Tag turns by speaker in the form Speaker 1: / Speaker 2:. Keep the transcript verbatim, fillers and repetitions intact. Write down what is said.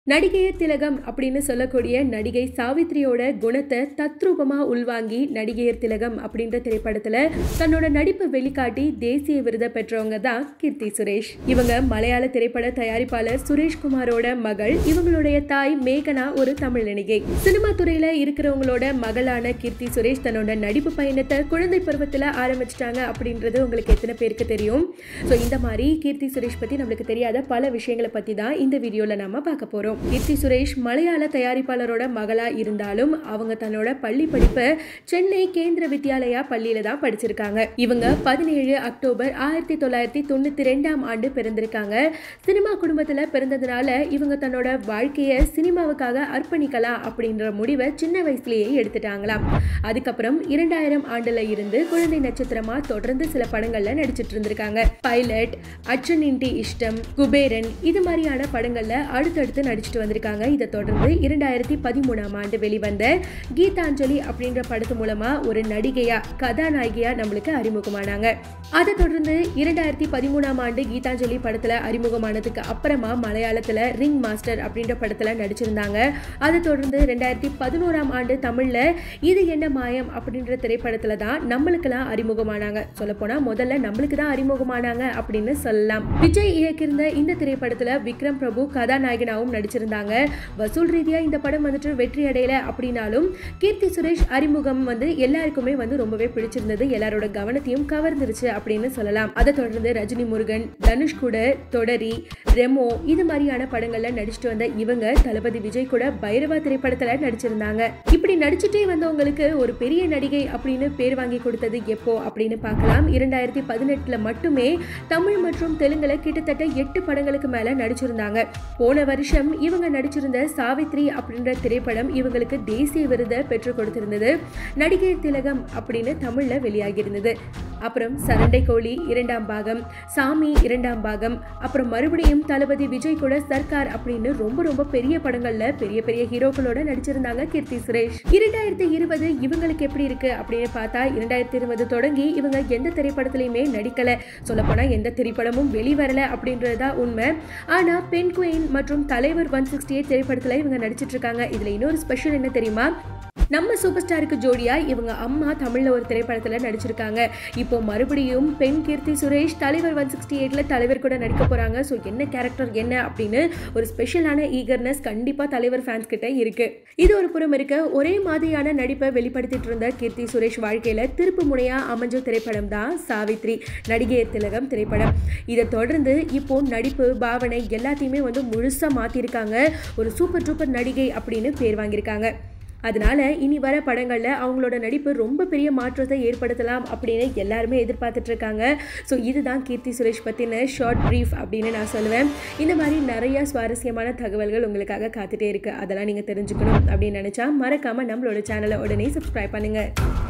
Speaker 1: நடிகையர் திலகம் அப்படின்னு சொல்லக்கூடிய நடிகை சாவித்ரியோட குணத்தை தத்ரூபமா உள்வாங்கி நடிகையர் திலகம் அப்படின்ற திரைப்படத்துல தன்னோட நடிப்பை வெளிக்காட்டி தேசிய விருதை பெற்றவங்க தான் கீர்த்தி சுரேஷ். இவங்க மலையாள திரைப்பட தயாரிப்பாளர் சுரேஷ்குமாரோட மகள். இவங்களுடைய தாய் மேகனா ஒரு தமிழ் நடிகை. சினிமா துறையில இருக்கிறவங்களோட மகளான கீர்த்தி சுரேஷ் தன்னோட நடிப்பு பயணத்தை குழந்தை பருவத்துல ஆரம்பிச்சிட்டாங்க அப்படின்றது உங்களுக்கு எத்தனை பேருக்கு தெரியும்? ஸோ இந்த மாதிரி கீர்த்தி சுரேஷ் பத்தி நம்மளுக்கு தெரியாத பல விஷயங்களை பத்தி தான் இந்த வீடியோல நாம பார்க்க போறோம். கீர்த்தி சுரேஷ் மலையாள தயாரிப்பாளரோட மகளா இருந்தாலும் அவங்க தன்னோட பள்ளி படிப்பை சென்னை கேந்திர வித்யாலயா பள்ளியில தான் படிச்சிருக்காங்க. இவங்க பதினேழு அக்டோபர் ஆயிரத்தி தொள்ளாயிரத்தி தொண்ணூத்தி ரெண்டாம் ஆண்டு பிறந்திருக்காங்க. சினிமா குடும்பத்துல பிறந்ததுனால இவங்க தன்னோட வாழ்க்கையை சினிமாவுக்காக அர்ப்பணிக்கலாம் அப்படின்ற முடிவை சின்ன வயசுலயே எடுத்துட்டாங்களாம். அதுக்கப்புறம் இரண்டாயிரம் ஆண்டுல இருந்து குழந்தை நட்சத்திரமா தொடர்ந்து சில படங்கள்ல நடிச்சிட்டு இருந்திருக்காங்க. பைலட், அச்சனின்டி இஷ்டம், குபேரன் இது மாதிரியான படங்கள்ல அடுத்தடுத்து நடிச்சிட்டு வந்திருக்காங்க. இதை தொடர்ந்து இரண்டாயிரத்தி பதிமூணாம் ஆண்டு வெளிவந்த கீதாஞ்சலி அப்படின்ற படத்து மூலமா ஒரு நடிகையா கதாநாயகியா நம்மளுக்கு அறிமுகமானாங்க. அதை தொடர்ந்து இரண்டாயிரத்தி பதிமூணாம் ஆண்டு கீதாஞ்சலி படத்துல அறிமுகமானதுக்கு அப்புறமா மலையாளத்துல ரிங் மாஸ்டர் அப்படின்ற படத்துல நடிச்சிருந்தாங்க. அதை தொடர்ந்து ரெண்டாயிரத்தி பதினோராம் ஆண்டு தமிழ்ல இது என்ன மாயம் அப்படின்ற திரைப்படத்துல தான் நம்மளுக்கெல்லாம் அறிமுகமானாங்க. சொல்ல போனா முதல்ல நம்மளுக்கு தான் அறிமுகமானாங்க அப்படின்னு சொல்லலாம். விஜய் இயக்கியிருந்த இந்த திரைப்படத்துல விக்ரம் பிரபு கதாநாயகனாவும் நடிச்சிருந்தாங்க. வசூல் ரீதியா இந்த படம் வந்துட்டு வெற்றி அடையல அப்படின்னாலும் கீர்த்தி சுரேஷ் அறிமுகம் வந்து எல்லாருக்குமே வந்து ரொம்பவே பிடிச்சிருந்தது. எல்லாரோட கவனத்தையும் கவர்ந்துருச்சு அப்படின்னு சொல்லலாம். அதை தொடர்ந்து ரஜினி முருகன், தனுஷ் கூட தொடரி, ரெமோ இது மாதிரியான படங்கள்ல நடிச்சுட்டு வந்த இவங்க தளபதி விஜய் கூட பைரவா திரைப்படத்துல நடிச்சிருந்தாங்க. இப்படி நடிச்சுட்டே வந்தவங்களுக்கு ஒரு பெரிய நடிகை அப்படின்னு பேர் வாங்கி கொடுத்தது எப்போ அப்படின்னு பார்க்கலாம். இரண்டாயிரத்தி பதினெட்டுல மட்டுமே தமிழ் மற்றும் தெலுங்குல கிட்டத்தட்ட எட்டு படங்களுக்கு மேல நடிச்சிருந்தாங்க. போன வருஷம் இவங்க நடிச்சிருந்த சாவித்ரி அப்படின்ற திரைப்படம் இவங்களுக்கு தேசிய விருதை பெற்றுக் கொடுத்திருந்தது. நடிகை திலகம் அப்படின்னு தமிழ்ல வெளியாகி இருந்தது. அப்புறம் சரண்டை கோழி இரண்டாம் பாகம், சாமி இரண்டாம் பாகம், அப்புறம் மறுபடியும் தளபதி விஜய் கூட சர்க்கார் அப்படின்னு ரொம்ப ரொம்ப பெரிய படங்கள்ல பெரிய பெரிய ஹீரோக்களோட நடிச்சிருந்தாங்க கீர்த்தி சுரேஷ். இரண்டாயிரத்தி இருபது இவங்களுக்கு எப்படி இருக்கு அப்படின்னு பார்த்தா இரண்டாயிரத்தி இருபது தொடங்கி இவங்க எந்த திரைப்படத்திலையுமே நடிக்கல. சொல்ல போனா எந்த திரைப்படமும் வெளிவரல அப்படின்றதா உண்மை. ஆனா பெண் குயின் மற்றும் தலைவர் ஒன் சிக்ஸ்டி எயிட் திரைப்படத்துல இவங்க நடிச்சிட்டு இருக்காங்க. இதுல இன்னொரு ஸ்பெஷல் என்ன தெரியுமா? நம்ம சூப்பர் ஸ்டாருக்கு ஜோடியா இவங்க அம்மா தமிழ்ல ஒரு திரைப்படத்துல நடிச்சிருக்காங்க. இப்போ மறுபடியும் பெண் கீர்த்தி சுரேஷ் தலைவர் ஒன் சிக்ஸ்டி எயிட்ல தலைவர் கூட நடிக்க போறாங்க. ஸோ என்ன கேரக்டர் என்ன அப்படின்னு ஒரு ஸ்பெஷலான ஈகர்னஸ் கண்டிப்பா தலைவர் ஃபேன்ஸ் கிட்ட இருக்கு. இது ஒரு புறம் இருக்க, ஒரே மாதிரியான நடிப்பை வெளிப்படுத்திட்டு இருந்த கீர்த்தி சுரேஷ் வாழ்க்கையில திருப்பு முனையா அமைஞ்ச திரைப்படம் தான் சாவித்ரி நடிகையர் திலகம் திரைப்படம். இதை தொடர்ந்து இப்போ நடிப்பு பாவனை எல்லாத்தையுமே வந்து முழுசா மாத்திருக்காங்க. ஒரு சூப்பர் டூப்பர் நடிகை அப்படின்னு பேர் வாங்கியிருக்காங்க. அதனால இனி வர படங்கள்ல அவங்களோட நடிப்பு ரொம்ப பெரிய மாற்றத்தை ஏற்படுத்தலாம் அப்படின்னு எல்லாருமே எதிர்பார்த்துட்டு இருக்காங்க. ஸோ இதுதான் கீர்த்தி சுரேஷ் பத்தின ஷார்ட் பிரீஃப் அப்படின்னு நான் சொல்லுவேன். இந்த மாதிரி நிறைய சுவாரஸ்யமான தகவல்கள் உங்களுக்காக காத்துட்டே இருக்கு. அதெல்லாம் நீங்க தெரிஞ்சுக்கணும் அப்படின்னு நினைச்சா மறக்காம நம்மளோட சேனலை உடனே சப்ஸ்கிரைப் பண்ணுங்க.